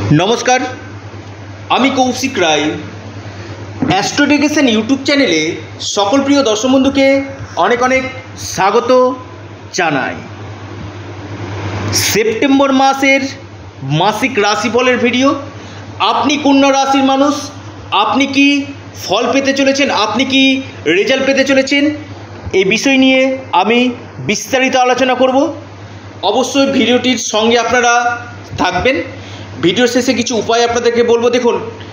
নমস্কার, আমি কৌশিক রায়। অ্যাস্ট্রোডিকেশন ইউটিউব চ্যানেলে সকল প্রিয় দর্শক বন্ধুকে অনেক অনেক স্বাগত জানাই। সেপ্টেম্বর মাসের মাসিক রাশিফলের ভিডিও। আপনি কন্যা রাশির মানুষ, আপনি কি ফল পেতে চলেছেন, আপনি কি রেজাল্ট পেতে চলেছেন, এই বিষয় নিয়ে আমি বিস্তারিত আলোচনা করব। অবশ্যই ভিডিওটির সঙ্গে আপনারা থাকবেন। ভিডিও শেষে কিছু উপায় আপনাদেরকে বলবো। দেখুন,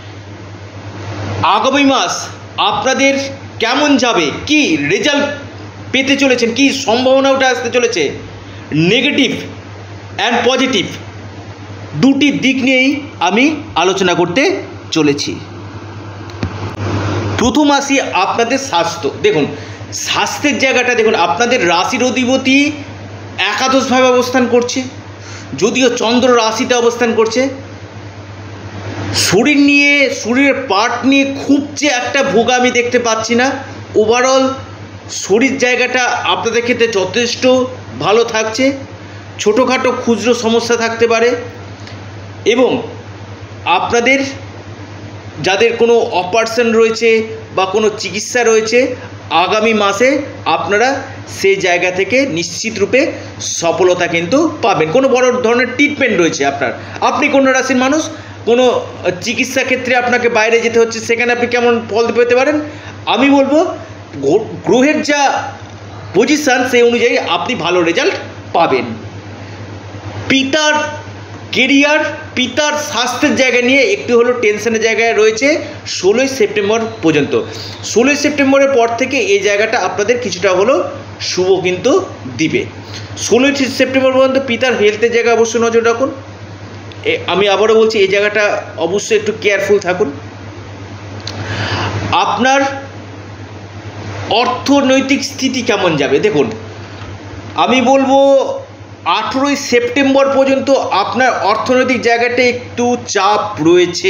আগামী মাস আপনাদের কেমন যাবে, কি রেজাল্ট পেতে চলেছেন, কি সম্ভাবনা ওটা আসতে চলেছে, নেগেটিভ অ্যান্ড পজিটিভ দুটি দিক নিয়েই আমি আলোচনা করতে চলেছি। প্রথম আসি আপনাদের স্বাস্থ্য। দেখুন, স্বাস্থ্যের জায়গাটা দেখুন, আপনাদের রাশির অধিপতি একাদশভাবে অবস্থান করছে, যদিও চন্দ্র রাশিতে অবস্থান করছে। শরীরের পার্ট নিয়ে খুব যে একটা ভোগ আমি দেখতে পাচ্ছি না। ওভারঅল শরীর জায়গাটা আপনাদের ক্ষেত্রে যথেষ্ট ভালো থাকছে। ছোটোখাটো খুচরো সমস্যা থাকতে পারে এবং আপনাদের যাদের কোনো অপারেশন রয়েছে বা কোনো চিকিৎসা রয়েছে, আগামী মাসে আপনারা সেই জায়গা থেকে নিশ্চিত রূপে সফলতা কিন্তু পাবেন। কোনো বড় ধরনের ট্রিটমেন্ট রয়েছে আপনি কন্যা রাশির মানুষ, কোনো চিকিৎসা ক্ষেত্রে আপনাকে বাইরে যেতে হচ্ছে, সেখানে আপনি কেমন ফল পেতে পারেন আমি বলবো, গ্রহের যা পজিশান সেই অনুযায়ী আপনি ভালো রেজাল্ট পাবেন। পিতার কেরিয়ার, পিতার স্বাস্থ্যের জায়গা নিয়ে একটু হলো টেনশনের জায়গায় রয়েছে 16ই সেপ্টেম্বর পর্যন্ত। 16ই সেপ্টেম্বরের পর থেকে এই জায়গাটা আপনাদের কিছুটা হলো শুভ কিন্তু দিবে। 16ই সেপ্টেম্বর পর্যন্ত পিতার হেলথের জায়গা অবশ্যই নজর রাখুন। আমি আবারও বলছি, এই জায়গাটা অবশ্যই একটু কেয়ারফুল থাকুন। আপনার অর্থনৈতিক স্থিতি কেমন যাবে দেখুন, আমি বলবো 18ই সেপ্টেম্বর পর্যন্ত আপনার অর্থনৈতিক জায়গাটা একটু চাপ রয়েছে।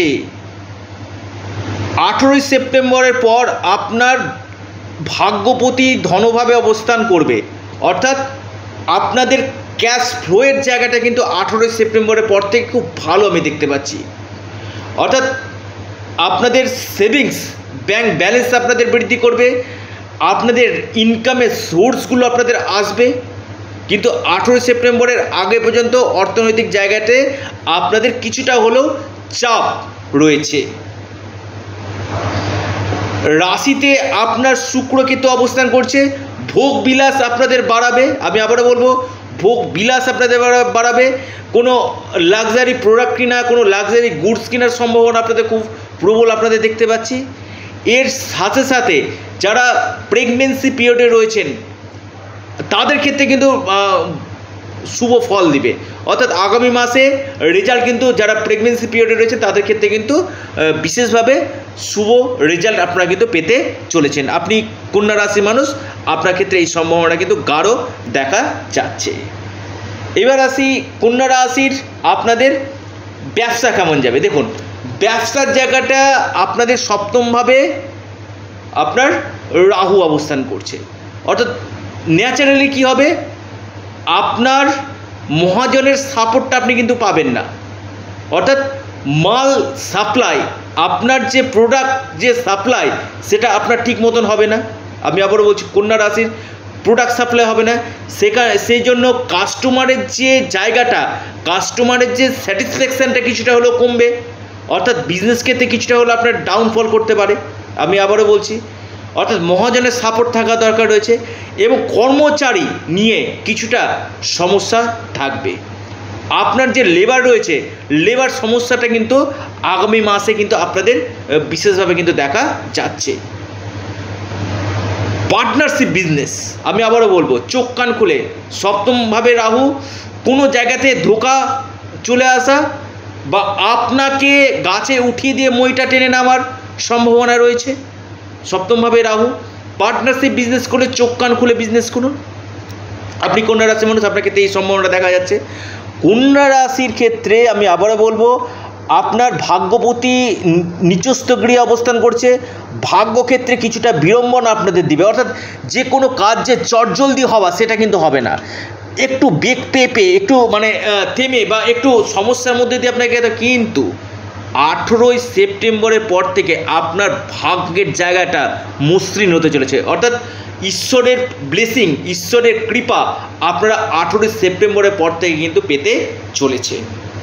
18ই সেপ্টেম্বরের পর আপনার ভাগ্যপতি ধনভাবে অবস্থান করবে, অর্থাৎ আপনাদের ক্যাশ ফ্লোয়ের জায়গাটা কিন্তু 18ই সেপ্টেম্বরের পর থেকে খুব ভালো আমি দেখতে পাচ্ছি। অর্থাৎ আপনাদের সেভিংস ব্যাংক ব্যালেন্স আপনাদের বৃদ্ধি করবে, আপনাদের ইনকামের সোর্সগুলো আপনাদের আসবে। কিন্তু 18ই সেপ্টেম্বরের আগে পর্যন্ত অর্থনৈতিক জায়গাতে আপনাদের কিছুটা হলেও চাপ রয়েছে। রাশিতে আপনার শুক্র কিন্তু অবস্থান করছে, ভোগ বিলাস আপনাদের বাড়াবে। আমি আবারও বলবো, ভোগ বিলাস আপনাদের বাড়াবে। কোনো লাক্সারি প্রোডাক্ট কিনা, কোনো লাক্সারি গুডস কেনার সম্ভাবনা আপনাদের খুব প্রবল আপনাদের দেখতে পাচ্ছি। এর সাথে সাথে যারা প্রেগনেন্সি পিরিয়ডে রয়েছেন তাদের ক্ষেত্রে কিন্তু শুভ ফল দিবে। অর্থাৎ আগামী মাসে রেজাল্ট কিন্তু যারা প্রেগনেন্সি পিরিয়ডে রয়েছে তাদের ক্ষেত্রে কিন্তু বিশেষভাবে শুভ রেজাল্ট আপনারা কিন্তু পেতে চলেছেন। আপনি কন্যা রাশির মানুষ, আপনার ক্ষেত্রে এই সম্ভাবনা কিন্তু গাঢ় দেখা যাচ্ছে। এবার আসি কন্যা রাশির আপনাদের ব্যবসা কেমন যাবে। দেখুন, ব্যবসার জায়গাটা আপনাদের সপ্তমভাবে আপনার রাহু অবস্থান করছে। অর্থাৎ ন্যাচারালি কী হবে, আপনার মহাজনের সাপোর্টটা আপনি কিন্তু পাবেন না। অর্থাৎ মাল সাপ্লাই, আপনার যে প্রোডাক্ট যে সাপ্লাই সেটা আপনার ঠিক মতন হবে না। আমি আবারও বলছি, কন্যা রাশির প্রোডাক্ট সাপ্লাই হবে না। সেই জন্য কাস্টমারের যে জায়গাটা, কাস্টমারের যে স্যাটিসফ্যাকশানটা কিছুটা হলেও কমবে। অর্থাৎ বিজনেস ক্ষেত্রে কিছুটা হলেও আপনার ডাউনফল করতে পারে। আমি আবারও বলছি, অর্থাৎ মহাজনের সাপোর্ট থাকা দরকার রয়েছে এবং কর্মচারী নিয়ে কিছুটা সমস্যা থাকবে। আপনার যে লেবার রয়েছে, লেবার সমস্যাটা কিন্তু আগামী মাসে কিন্তু আপনাদের বিশেষভাবে কিন্তু দেখা যাচ্ছে। পার্টনারশিপ বিজনেস, আমি আবারও বলবো, চোখ কান খুলে, সপ্তমভাবে রাহু, কোনো জায়গাতে ধোঁকা চলে আসা বা আপনাকে গাছে উঠিয়ে দিয়ে মইটা টেনে নেওয়ার সম্ভাবনা রয়েছে। সপ্তমভাবে রাহু, পার্টনারশিপ বিজনেস করে চোখ কান খুলে বিজনেস করুন। আপনি কন্যা রাশির মানুষ, আপনার ক্ষেত্রে এই সম্ভাবনা দেখা যাচ্ছে। কন্যা রাশির ক্ষেত্রে আমি আবারও বলবো, আপনার ভাগ্যপতি নিচস্থ গৃহে অবস্থান করছে, ভাগ্যক্ষেত্রে কিছুটা বিড়ম্বনা আপনাদের দিবে। অর্থাৎ যে কোনো কাজ যে চটজলদি হওয়া সেটা কিন্তু হবে না। একটু বেগ পেয়ে একটু মানে থেমে বা একটু সমস্যার মধ্যে দিয়ে আপনাকে, কিন্তু 18ই সেপ্টেম্বরের পর থেকে আপনার ভাগ্যের জায়গাটা মসৃণ হতে চলেছে। অর্থাৎ ঈশ্বরের ব্লেসিং, ঈশ্বরের কৃপা আপনারা 18ই সেপ্টেম্বরের পর থেকে কিন্তু পেতে চলেছে।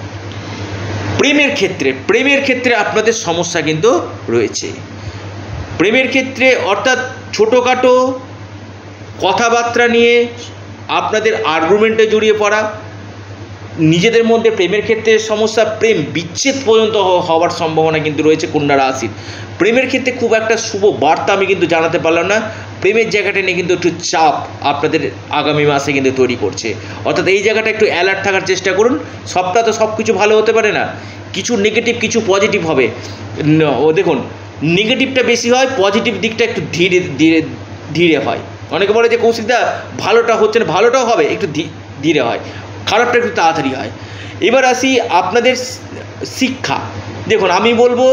প্রেমের ক্ষেত্রে আপনাদের সমস্যা কিন্তু রয়েছে। প্রেমের ক্ষেত্রে অর্থাৎ ছোটোখাটো কথাবার্তা নিয়ে আপনাদের আর্গুমেন্টে জড়িয়ে পড়া, নিজেদের মধ্যে প্রেমের ক্ষেত্রে সমস্যা, প্রেম বিচ্ছেদ পর্যন্ত হওয়ার সম্ভাবনা কিন্তু রয়েছে কন্যা রাশির। প্রেমের ক্ষেত্রে খুব একটা শুভ বার্তা আমি কিন্তু জানাতে পারলাম না। প্রেমের জায়গাটা নিয়ে কিন্তু একটু চাপ আপনাদের আগামী মাসে কিন্তু তৈরি করছে। অর্থাৎ এই জায়গাটা একটু অ্যালার্ট থাকার চেষ্টা করুন। সবটা তো সব কিছু ভালো হতে পারে না, কিছু নেগেটিভ কিছু পজিটিভ হবে। ও দেখুন, নেগেটিভটা বেশি হয়, পজিটিভ দিকটা একটু ধীরে ধীরে ধীরে হয়। অনেকে বলে যে কৌশিকদা ভালোটা হচ্ছে না, ভালোটাও হবে, একটু ধীরে হয়, খারাপটা একটু তাড়াতাড়ি হয়। এবার আসি আপনাদের শিক্ষা। দেখুন, আমি বলবো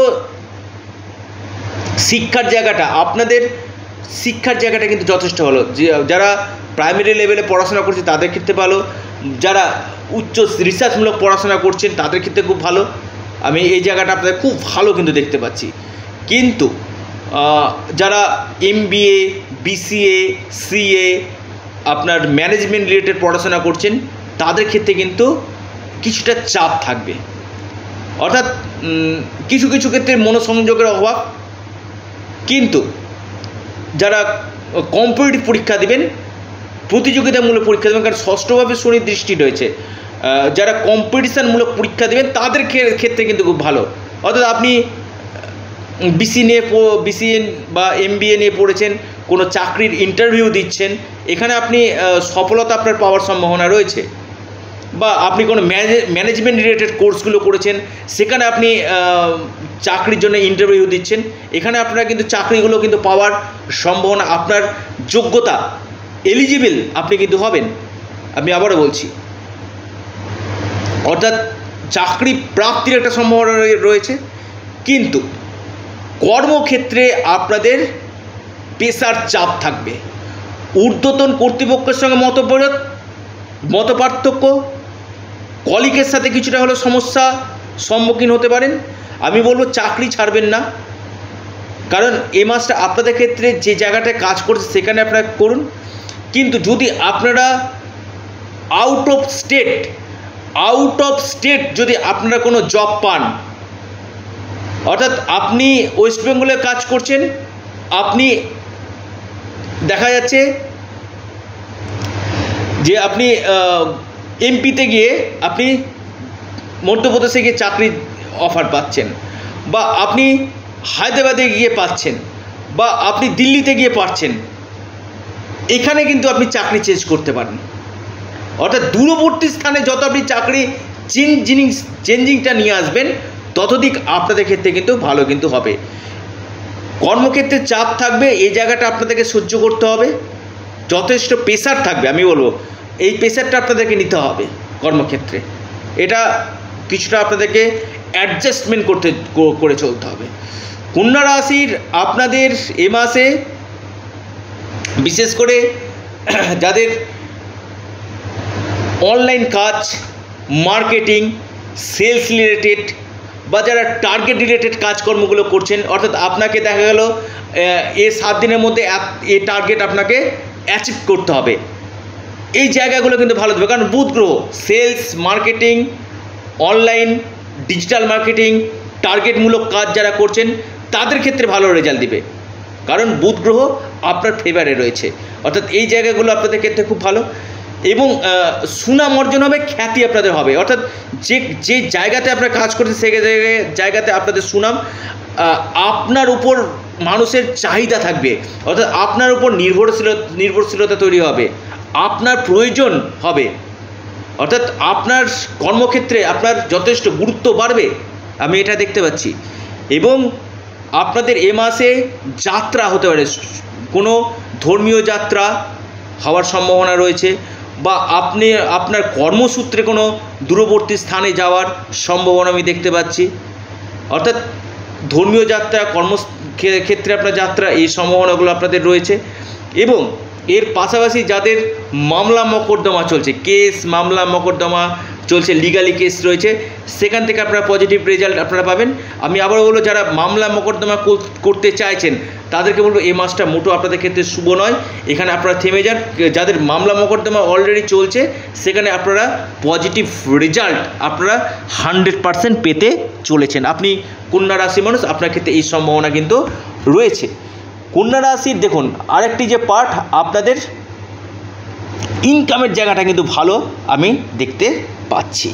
শিক্ষার জায়গাটা, আপনাদের শিক্ষার জায়গাটা কিন্তু যথেষ্ট ভালো। যারা প্রাইমারি লেভেলে পড়াশোনা করছে তাদের ক্ষেত্রে ভালো, যারা উচ্চ রিসার্চমূলক পড়াশোনা করছেন তাদের ক্ষেত্রে খুব ভালো। আমি এই জায়গাটা আপনাদের খুব ভালো কিন্তু দেখতে পাচ্ছি। কিন্তু যারা MBA, BCA, CA, আপনার ম্যানেজমেন্ট রিলেটেড পড়াশোনা করছেন তাদের ক্ষেত্রে কিন্তু কিছুটা চাপ থাকবে। অর্থাৎ কিছু কিছু ক্ষেত্রে মনোসংযোগের অভাব। কিন্তু যারা কম্পিটিটিভ পরীক্ষা দেবেন, প্রতিযোগিতামূলক পরীক্ষা দেবেন, কারণ ষষ্ঠভাবে শনির দৃষ্টি রয়েছে, যারা কম্পিটিশানমূলক পরীক্ষা দেবেন তাদের ক্ষেত্রে কিন্তু খুব ভালো। অর্থাৎ আপনি BCA বা MBA নিয়ে পড়েছেন, কোনো চাকরির ইন্টারভিউ দিচ্ছেন, এখানে আপনি সফলতা আপনার পাওয়ার সম্ভাবনা রয়েছে। বা আপনি কোনো ম্যানেজমেন্ট রিলেটেড কোর্সগুলো করেছেন, সেখানে আপনি চাকরির জন্য ইন্টারভিউ দিচ্ছেন, এখানে আপনারা কিন্তু চাকরিগুলো কিন্তু পাওয়ার সম্ভাবনা, আপনার যোগ্যতা, এলিজিবল আপনি কিন্তু হবেন। আমি আবারও বলছি, অর্থাৎ চাকরি প্রাপ্তির একটা সম্ভাবনা রয়েছে। কিন্তু কর্মক্ষেত্রে আপনাদের পেশার চাপ থাকবে, ঊর্ধ্বতন কর্তৃপক্ষের সঙ্গে মতপার্থক্য, কলিগের সাথে কিছুটা হলেও সমস্যা সম্মুখীন হতে পারেন। আমি বলবো চাকরি ছাড়বেন না, কারণ এই মাসটা আপনাদের ক্ষেত্রে যে জায়গাটায় কাজ করছে সেখানে আপনারা করুন। কিন্তু যদি আপনারা আউট অফ স্টেট যদি আপনারা কোনো জব পান, অর্থাৎ আপনি ওয়েস্ট বেঙ্গলে কাজ করছেন, আপনি দেখা যাচ্ছে যে আপনি MP-তে গিয়ে আপনি মধ্যপ্রদেশে গিয়ে চাকরির অফার পাচ্ছেন, বা আপনি হায়দ্রাবাদে গিয়ে পাচ্ছেন, বা আপনি দিল্লিতে গিয়ে পাচ্ছেন, এখানে কিন্তু আপনি চাকরি চেঞ্জ করতে পারেন। অর্থাৎ দূরবর্তী স্থানে যত আপনি চাকরি চেঞ্জিংটা নিয়ে আসবেন ততদিক আপনাদের ক্ষেত্রে কিন্তু ভালো কিন্তু হবে। কর্মক্ষেত্রে চাপ থাকবে, এই জায়গাটা আপনাদেরকে সহ্য করতে হবে, যথেষ্ট প্রেশার থাকবে। আমি বলবো এই প্রেশারটা আপনাদেরকে নিতে হবে কর্মক্ষেত্রে, এটা কিছুটা আপনাদেরকে অ্যাডজাস্টমেন্ট করে চলতে হবে। কন্যা রাশির আপনাদের এ মাসে বিশেষ করে যাদের অনলাইন কাজ, মার্কেটিং, সেলস রিলেটেড বা যারা টার্গেট রিলেটেড কাজকর্মগুলো করছেন, অর্থাৎ আপনাকে দেখা গেল এই 7 দিনের মধ্যে এই টার্গেট আপনাকে অ্যাচিভ করতে হবে, এই জায়গাগুলো কিন্তু ভালো দেবে। কারণ বুধ গ্রহ sales, marketing, online, digital marketing, টার্গেটমূলক কাজ যারা করছেন তাদের ক্ষেত্রে ভালো রেজাল্ট দিবে, কারণ বুধ গ্রহ আপনার ফেভারে রয়েছে। অর্থাৎ এই জায়গাগুলো আপনাদের ক্ষেত্রে খুব ভালো, এবং সুনাম অর্জন হবে, খ্যাতি আপনাদের হবে। অর্থাৎ যে জায়গাতে আপনারা কাজ করছেন সেই জায়গাতে আপনাদের সুনাম, আপনার উপর মানুষের চাহিদা থাকবে, অর্থাৎ আপনার উপর নির্ভরশীলতা তৈরি হবে, আপনার প্রয়োজন হবে, অর্থাৎ আপনার কর্মক্ষেত্রে আপনার যথেষ্ট গুরুত্ব বাড়বে, আমি এটা দেখতে পাচ্ছি। এবং আপনাদের এ মাসে যাত্রা হতে পারে, কোনো ধর্মীয় যাত্রা হওয়ার সম্ভাবনা রয়েছে, বা আপনি আপনার কর্মসূত্রে কোনো দূরবর্তী স্থানে যাওয়ার সম্ভাবনা আমি দেখতে পাচ্ছি। অর্থাৎ ধর্মীয় যাত্রা, কর্মক্ষেত্রে আপনার যাত্রা, এই সম্ভাবনাগুলো আপনাদের রয়েছে। এবং এর পাশাপাশি যাদের মামলা মকদ্দমা চলছে, কেস মামলা মকদ্দমা চলছে, লিগালি কেস রয়েছে, সেখান থেকে আপনারা পজিটিভ রেজাল্ট আপনারা পাবেন। আমি আবার বলবো, যারা মামলা মকদ্দমা করতে চাইছেন তাদেরকে বলবো এই মাসটা মোটো আপনাদের ক্ষেত্রে শুভ নয়, এখানে আপনারা থেমে যান। যাদের মামলা মকদ্দমা অলরেডি চলছে সেখানে আপনারা পজিটিভ রেজাল্ট আপনারা 100% পেতে চলেছেন। আপনি কন্যা রাশি মানুষ, আপনার ক্ষেত্রে এই সম্ভাবনা কিন্তু রয়েছে। কন্যা রাশির দেখুন আরেকটি যে পার্ট, আপনাদের ইনকামের জায়গাটা কিন্তু ভালো আমি দেখতে পাচ্ছি।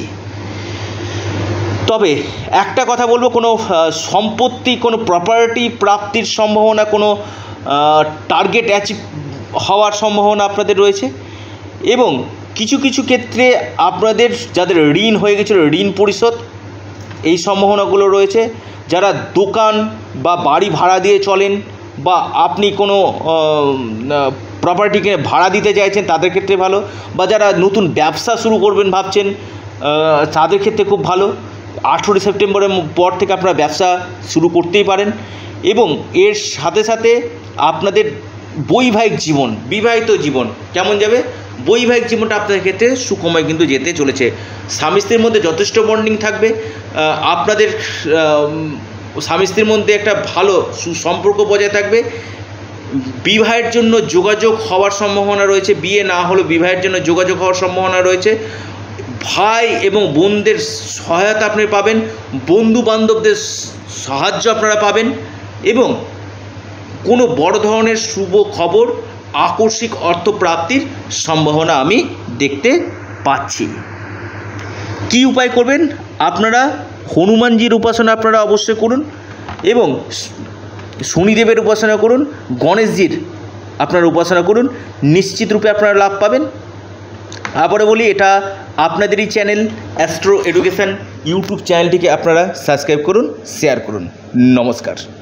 তবে একটা কথা বলবো, কোনো সম্পত্তি, কোনো প্রপার্টি প্রাপ্তির সম্ভাবনা, কোনো টার্গেট অ্যাচিভ হওয়ার সম্ভাবনা আপনাদের রয়েছে। এবং কিছু কিছু ক্ষেত্রে আপনাদের যাদের ঋণ হয়ে গেছিলো, ঋণ পরিশোধ এই সম্ভাবনাগুলো রয়েছে। যারা দোকান বা বাড়ি ভাড়া দিয়ে চলেন, বা আপনি কোনো প্রপার্টিকে ভাড়া দিতে চাইছেন তাদের ক্ষেত্রে ভালো, বা যারা নতুন ব্যবসা শুরু করবেন ভাবছেন তাদের ক্ষেত্রে খুব ভালো। 18 সেপ্টেম্বরের পর থেকে আপনারা ব্যবসা শুরু করতেই পারেন। এবং এর সাথে সাথে আপনাদের বৈবাহিক জীবন, বিবাহিত জীবন কেমন যাবে, বৈবাহিক জীবনটা আপনাদের ক্ষেত্রে সুখময় কিন্তু যেতে চলেছে। স্বামী স্ত্রীর মধ্যে যথেষ্ট বন্ডিং থাকবে, আপনাদের স্বামী স্ত্রীর মধ্যে একটা ভালো সুসম্পর্ক বজায় থাকবে। বিবাহের জন্য যোগাযোগ হওয়ার সম্ভাবনা রয়েছে, বিয়ে না হলেও বিবাহের জন্য যোগাযোগ হওয়ার সম্ভাবনা রয়েছে। ভাই এবং বোনদের সহায়তা আপনি পাবেন, বন্ধু বান্ধবদের সাহায্য আপনারা পাবেন, এবং কোনো বড় ধরনের শুভ খবর, আকস্মিক অর্থপ্রাপ্তির সম্ভাবনা আমি দেখতে পাচ্ছি। কি উপায় করবেন আপনারা? হনুমানজির উপাসনা আপনারা অবশ্যই করুন, এবং শনিদেবের উপাসনা করুন, গণেশজির আপনারা উপাসনা করুন, নিশ্চিত রূপে আপনারা লাভ পাবেন। আবারও বলি, এটা আপনাদেরই চ্যানেল অ্যাস্ট্রো এডুকেশন ইউটিউব চ্যানেলটিকে আপনারা সাবস্ক্রাইব করুন, শেয়ার করুন। নমস্কার।